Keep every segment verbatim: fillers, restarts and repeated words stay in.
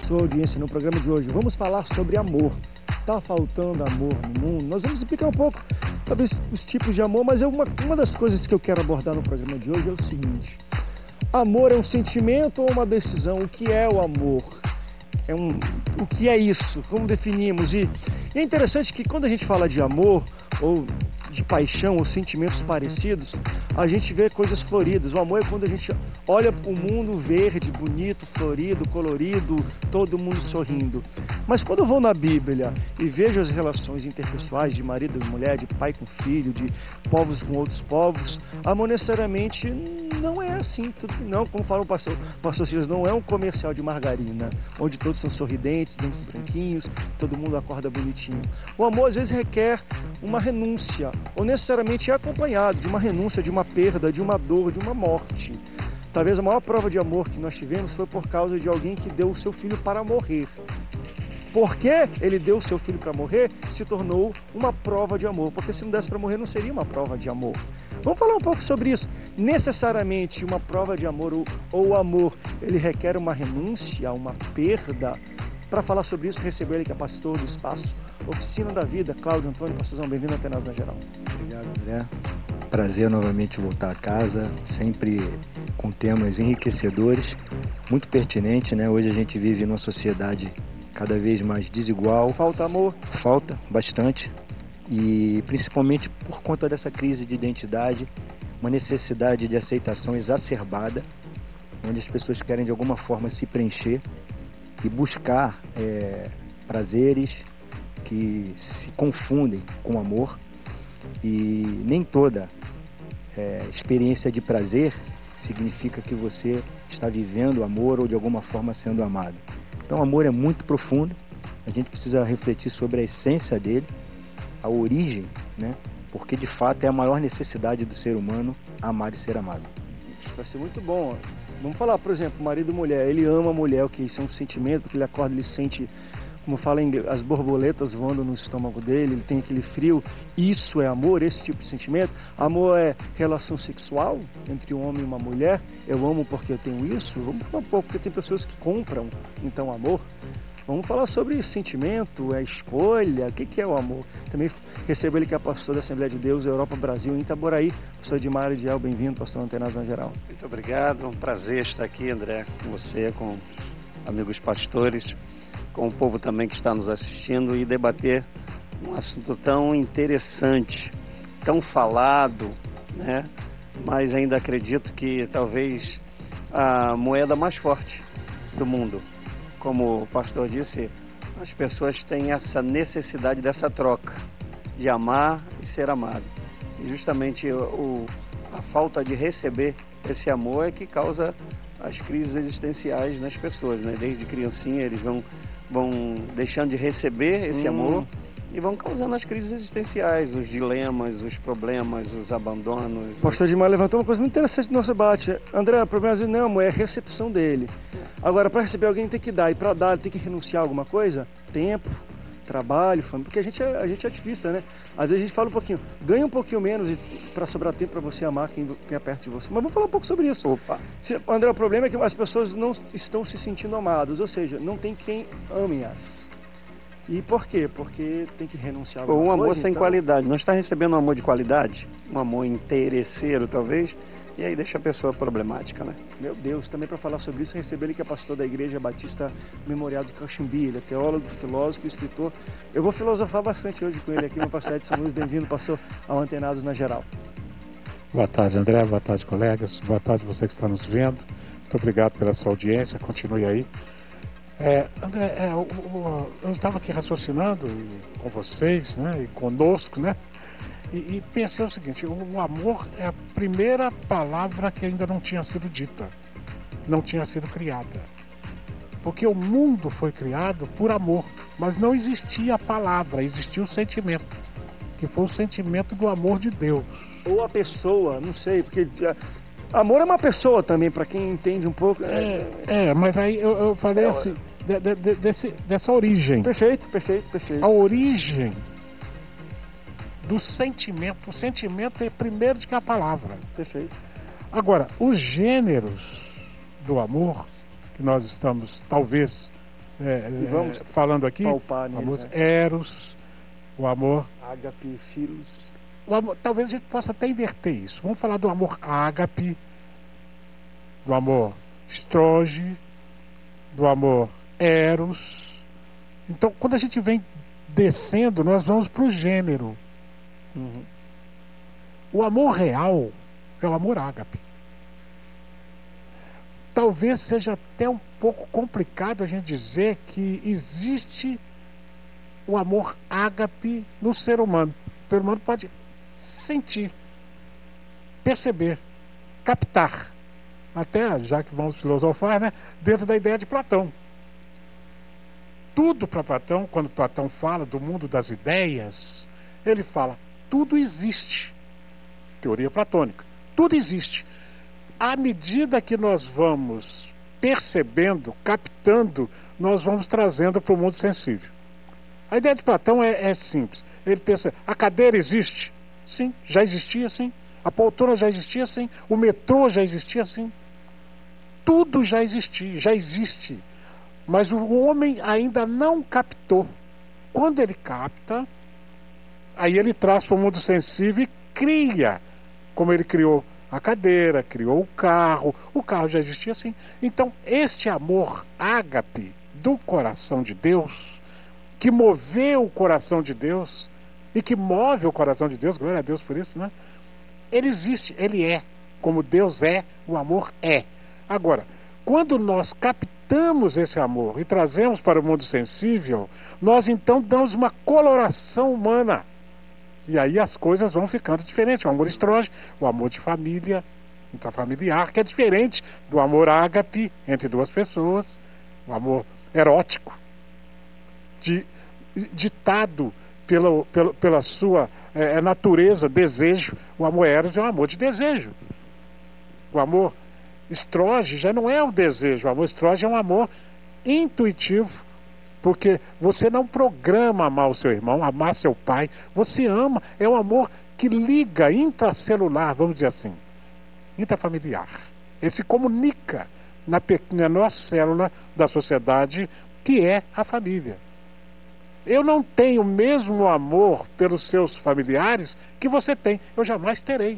sua audiência no programa de hoje. Vamos falar sobre amor. Está faltando amor no mundo? Nós vamos explicar um pouco, talvez, os tipos de amor, mas é uma, uma das coisas que eu quero abordar no programa de hoje é o seguinte: amor é um sentimento ou uma decisão? O que é o amor? É um, o que é isso? Como definimos? E, e é interessante que quando a gente fala de amor, ou de paixão, ou sentimentos parecidos, a gente vê coisas floridas. O amor é quando a gente olha o mundo verde, bonito, florido, colorido, todo mundo sorrindo. Mas quando eu vou na Bíblia e vejo as relações interpessoais de marido e mulher, de pai com filho, de povos com outros povos, amor necessariamente não é assim, tudo não, como fala o pastor, o pastor Silas, não é um comercial de margarina, onde todos são sorridentes, dentes branquinhos, todo mundo acorda bonitinho. O amor às vezes requer uma renúncia, ou necessariamente é acompanhado de uma renúncia, de uma perda, de uma dor, de uma morte. Talvez a maior prova de amor que nós tivemos foi por causa de alguém que deu o seu filho para morrer. Porque ele deu o seu filho para morrer, se tornou uma prova de amor. Porque se não desse para morrer, não seria uma prova de amor. Vamos falar um pouco sobre isso. Necessariamente uma prova de amor ou, ou amor, ele requer uma renúncia, uma perda. Para falar sobre isso, recebeu ele que é pastor do Espaço Oficina da Vida, Cláudio Antônio. Pastorzão, bem-vindo ao Antenados na Geral. Obrigado, André. Prazer novamente voltar a casa, sempre com temas enriquecedores, muito pertinente, né? Hoje a gente vive numa sociedade cada vez mais desigual. Falta amor. Falta bastante. E principalmente por conta dessa crise de identidade, uma necessidade de aceitação exacerbada, onde as pessoas querem de alguma forma se preencher e buscar é, prazeres que se confundem com amor. E nem toda é, experiência de prazer significa que você está vivendo amor ou de alguma forma sendo amado. Então o amor é muito profundo, a gente precisa refletir sobre a essência dele, a origem, né? Porque de fato é a maior necessidade do ser humano, amar e ser amado. Isso vai ser muito bom. Vamos falar, por exemplo, marido e mulher, ele ama a mulher, o que isso é um sentimento, porque ele acorda, ele sente, como fala em inglês, as borboletas voando no estômago dele, ele tem aquele frio. Isso é amor, esse tipo de sentimento. Amor é relação sexual entre um homem e uma mulher. Eu amo porque eu tenho isso. Vamos falar um pouco, porque tem pessoas que compram, então, amor. Vamos falar sobre sentimento, é escolha, o que, que é o amor. Também recebo ele que é pastor da Assembleia de Deus, Europa, Brasil, em Itaboraí. Pastor Edmar Ediel, bem-vindo, pastor Antenados na Geral. Muito obrigado, é um prazer estar aqui, André, com você, com amigos pastores, com o povo também que está nos assistindo e debater um assunto tão interessante, tão falado, né? Mas ainda acredito que talvez a moeda mais forte do mundo. Como o pastor disse, as pessoas têm essa necessidade dessa troca, de amar e ser amado. E justamente o, a falta de receber esse amor é que causa as crises existenciais nas pessoas, né? Desde criancinha eles vão, vão deixando de receber esse hum. amor e vão causando as crises existenciais, os dilemas, os problemas, os abandonos. O pastor Edmar levantou uma coisa muito interessante no nosso debate. André, o problema é não, é a recepção dele. Agora, para receber alguém tem que dar, e para dar tem que renunciar a alguma coisa? Tempo, trabalho, família, porque a gente, é, a gente é ativista, né? Às vezes a gente fala um pouquinho, ganha um pouquinho menos para sobrar tempo para você amar quem, quem é perto de você. Mas vamos falar um pouco sobre isso. Opa. Se, André, o problema é que as pessoas não estão se sentindo amadas, ou seja, não tem quem ame-as. E por quê? Porque tem que renunciar a alguma Um amor coisa, sem então... qualidade. Não está recebendo um amor de qualidade? Um amor interesseiro, talvez? E aí deixa a pessoa problemática, né? Meu Deus, também para falar sobre isso, recebi ele que é pastor da Igreja Batista Memorial do Caxambi. Ele é teólogo, filósofo e escritor. Eu vou filosofar bastante hoje com ele aqui, meu pastor Edson Luiz. Bem-vindo, pastor, ao Antenados na Geral. Boa tarde, André. Boa tarde, colegas. Boa tarde você que está nos vendo. Muito obrigado pela sua audiência. Continue aí. É, André, é, o, o, eu estava aqui raciocinando com vocês, né, e conosco, né, e, e pensei o seguinte: o, o amor é a primeira palavra que ainda não tinha sido dita, não tinha sido criada, porque o mundo foi criado por amor, mas não existia a palavra, existia o sentimento, que foi o sentimento do amor de Deus. Ou a pessoa, não sei, porque... Amor é uma pessoa também, para quem entende um pouco. É, é mas aí eu, eu falei é, assim, de, de, de, desse, dessa origem. Perfeito, perfeito, perfeito. A origem do sentimento. O sentimento é primeiro do que a palavra. Perfeito. Agora, os gêneros do amor, que nós estamos talvez é, E vamos é, falando aqui, palpar a neles, música né? Eros, o amor, Ágape, filos. o amor, talvez a gente possa até inverter isso. Vamos falar do amor ágape, do amor estroge, do amor eros. Então, quando a gente vem descendo, nós vamos para o gênero. Uhum. O amor real é o amor ágape. Talvez seja até um pouco complicado a gente dizer que existe o amor ágape no ser humano. O ser humano pode sentir, perceber, captar. Até, já que vamos filosofar, né, dentro da ideia de Platão. Tudo para Platão, quando Platão fala do mundo das ideias, ele fala, tudo existe. Teoria platônica. Tudo existe. À medida que nós vamos percebendo, captando, nós vamos trazendo para o mundo sensível. A ideia de Platão é, é simples. Ele pensa, a cadeira existe? Sim, já existia, sim. A poltrona já existia, sim. O metrô já existia, sim. Tudo já existia, já existe. Mas o homem ainda não captou. Quando ele capta, aí ele traz para o mundo sensível e cria, como ele criou a cadeira, criou o carro. O carro já existia assim. Então, este amor ágape do coração de Deus, que moveu o coração de Deus, e que move o coração de Deus, glória a Deus por isso, né? Ele existe, ele é. Como Deus é, o amor é. Agora, quando nós captamos esse amor e trazemos para o mundo sensível, nós então damos uma coloração humana. E aí as coisas vão ficando diferentes. O amor estroge, o amor de família, intrafamiliar, que é diferente do amor ágape entre duas pessoas, o amor erótico, de, ditado pela, pela, pela sua é, natureza, desejo. O amor eros é um amor de desejo. O amor estroge já não é o desejo. O amor estroge é um amor intuitivo. Porque você não programa amar o seu irmão, amar seu pai. Você ama, é um amor que liga intracelular, vamos dizer assim, intrafamiliar. Ele se comunica na menor célula da sociedade, que é a família. Eu não tenho o mesmo amor pelos seus familiares que você tem. Eu jamais terei.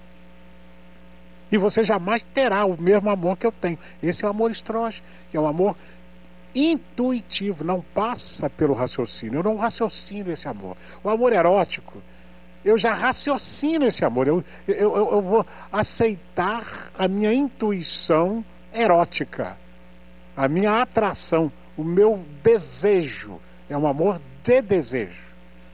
E você jamais terá o mesmo amor que eu tenho. Esse é o amor estroge, que é um amor intuitivo, não passa pelo raciocínio. Eu não raciocino esse amor. O amor erótico, eu já raciocino esse amor. Eu, eu, eu, eu vou aceitar a minha intuição erótica, a minha atração, o meu desejo. É um amor de desejo.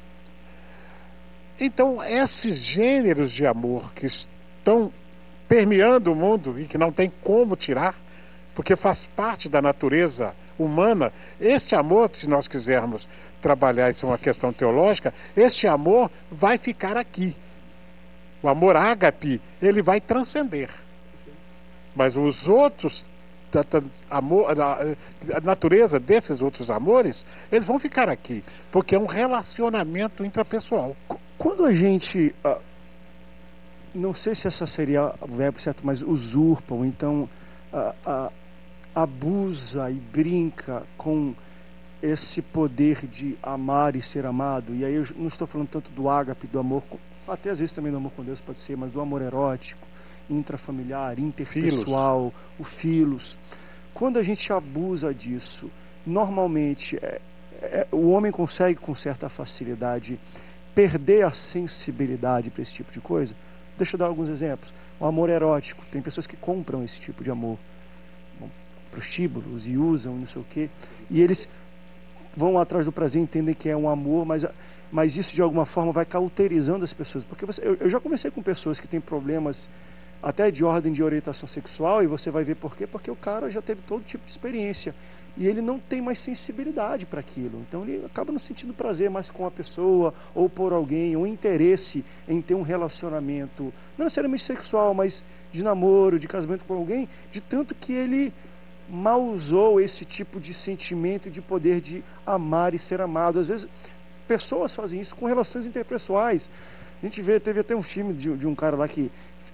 Então, esses gêneros de amor que estão permeando o mundo e que não tem como tirar, porque faz parte da natureza humana, este amor, se nós quisermos trabalhar isso é uma questão teológica, este amor vai ficar aqui. O amor ágape, ele vai transcender. Mas os outros, da, da, amor, da, a natureza desses outros amores, eles vão ficar aqui, porque é um relacionamento intrapessoal. Quando a gente, uh, não sei se essa seria o verbo certo, mas usurpa, ou então uh, uh, abusa e brinca com esse poder de amar e ser amado, e aí eu não estou falando tanto do ágape, do amor, até às vezes também do amor com Deus pode ser, mas do amor erótico, intrafamiliar, interpessoal, o filos. Quando a gente abusa disso, normalmente é, é, o homem consegue com certa facilidade perder a sensibilidade para esse tipo de coisa. Deixa eu dar alguns exemplos. O amor erótico, tem pessoas que compram esse tipo de amor, prostíbulos, e usam, não sei o quê, e eles vão atrás do prazer, entendem que é um amor, mas, mas isso de alguma forma vai cauterizando as pessoas, porque você, eu, eu já conversei com pessoas que têm problemas até de ordem de orientação sexual, e você vai ver por quê, porque o cara já teve todo tipo de experiência, e ele não tem mais sensibilidade para aquilo, então ele acaba não sentindo prazer mais com a pessoa, ou por alguém, ou interesse em ter um relacionamento, não necessariamente sexual, mas de namoro, de casamento com alguém, de tanto que ele mal usou esse tipo de sentimento e de poder de amar e ser amado. Às vezes, pessoas fazem isso com relações interpessoais. A gente vê, teve até um filme de, de um cara lá que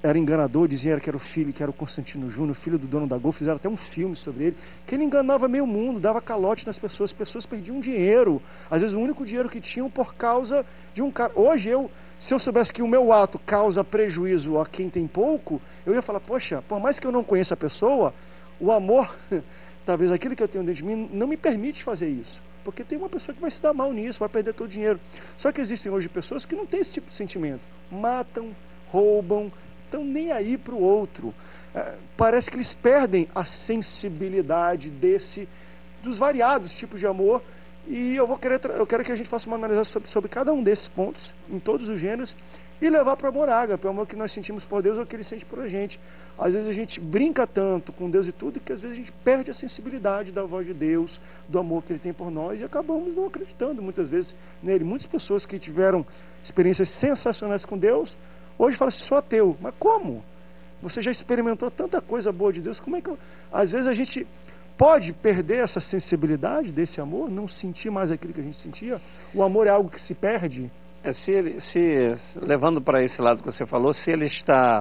era enganador, diziam que era o filho, que era o Constantino Júnior, filho do dono da Gol, fizeram até um filme sobre ele, que ele enganava meio mundo, dava calote nas pessoas, as pessoas perdiam dinheiro, às vezes o único dinheiro que tinham por causa de um cara. Hoje eu, se eu soubesse que o meu ato causa prejuízo a quem tem pouco, eu ia falar, poxa, por mais que eu não conheça a pessoa, o amor, talvez aquilo que eu tenho dentro de mim, não me permite fazer isso. Porque tem uma pessoa que vai se dar mal nisso, vai perder todo o dinheiro. Só que existem hoje pessoas que não têm esse tipo de sentimento. Matam, roubam, estão nem aí para o outro. É, parece que eles perdem a sensibilidade desse, dos variados tipos de amor. E eu, vou querer, eu quero que a gente faça uma análise sobre, sobre cada um desses pontos, em todos os gêneros, e levar para o amor ágape, o amor que nós sentimos por Deus ou que Ele sente por a gente. Às vezes a gente brinca tanto com Deus e tudo, que às vezes a gente perde a sensibilidade da voz de Deus, do amor que Ele tem por nós, e acabamos não acreditando muitas vezes nele. Muitas pessoas que tiveram experiências sensacionais com Deus, hoje falam assim, sou ateu. Mas como? Você já experimentou tanta coisa boa de Deus, como é que... Eu... Às vezes a gente pode perder essa sensibilidade desse amor, não sentir mais aquilo que a gente sentia. O amor é algo que se perde. É, se, ele, se levando para esse lado que você falou, se ele está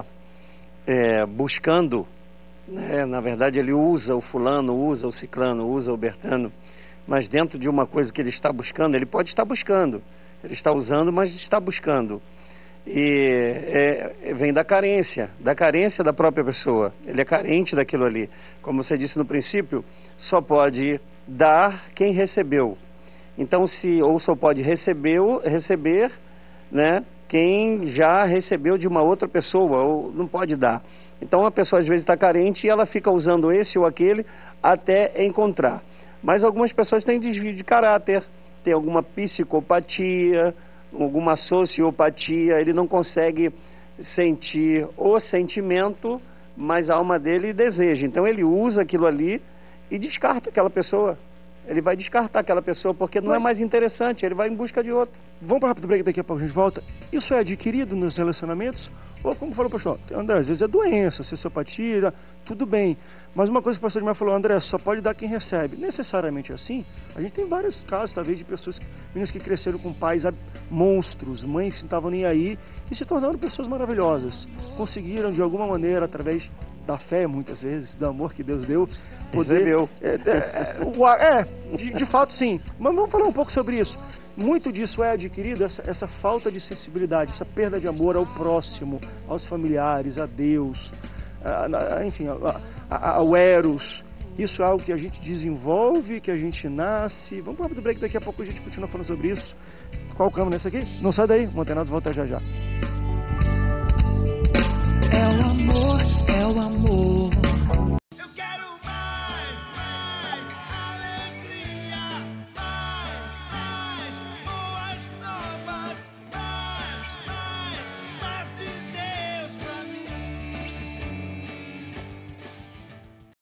é, buscando, né, na verdade ele usa o fulano, usa o ciclano, usa o bertano, mas dentro de uma coisa que ele está buscando, ele pode estar buscando, ele está usando, mas está buscando. E é, vem da carência, da carência da própria pessoa. Ele é carente daquilo ali. Como você disse no princípio, só pode dar quem recebeu. Então, se ou só pode receber, receber, né, quem já recebeu de uma outra pessoa, ou não pode dar. Então, a pessoa às vezes está carente e ela fica usando esse ou aquele até encontrar. Mas algumas pessoas têm desvio de caráter, tem alguma psicopatia, alguma sociopatia, ele não consegue sentir o sentimento, mas a alma dele deseja. Então ele usa aquilo ali e descarta aquela pessoa. Ele vai descartar aquela pessoa porque não é mais interessante, ele vai em busca de outra. Vamos para um rápido break, daqui a pouco a gente volta. Isso é adquirido nos relacionamentos? Ou como falou o pastor, André, às vezes é doença, sociopatia, tudo bem. Mas uma coisa que o pastor Edmar falou, André, só pode dar quem recebe. Necessariamente assim, a gente tem vários casos, talvez, de pessoas, meninos que cresceram com pais monstros, mães que não estavam nem aí, e se tornaram pessoas maravilhosas. Conseguiram, de alguma maneira, através da fé, muitas vezes, do amor que Deus deu, poder... É, é, é de, de fato, sim. Mas vamos falar um pouco sobre isso. Muito disso é adquirido, essa, essa falta de sensibilidade, essa perda de amor ao próximo, aos familiares, a Deus, a, a, enfim, a, a, ao Eros. Isso é algo que a gente desenvolve, que a gente nasce. Vamos para o break, daqui a pouco a gente continua falando sobre isso. Qual câmera é essa aqui? Não sai daí, o Mantenados volta já já.